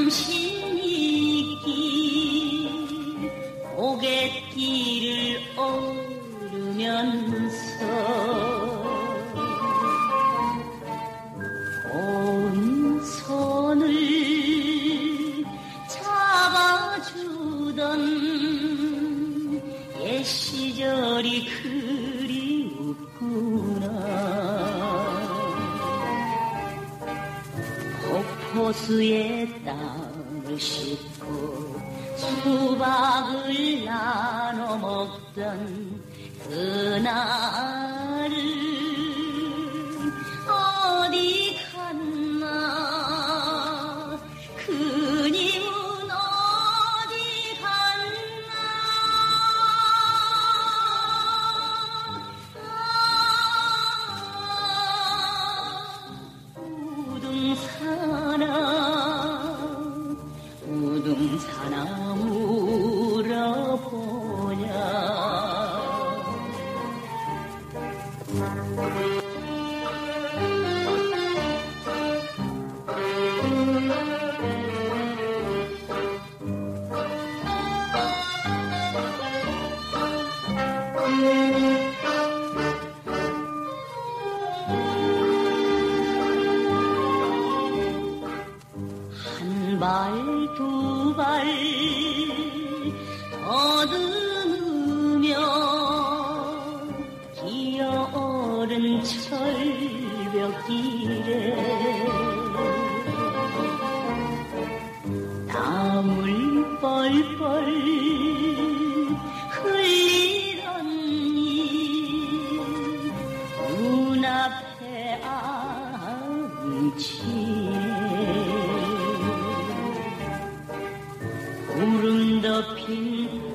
삼신이길 고갯길을 오르면서 온 손을 잡아주던 옛 시절이 그리웠구나. 호수에 땅을 싣고 수박을 나눠 먹던 그날은 어디 갔나. 그님은 어디 갔나. 우등산아 물어보냐. 한 발 두 발 더듬으며 기어오른 철벽길에 땀을 뻘뻘 흘리더니 눈앞에 암치네. 구름 덮인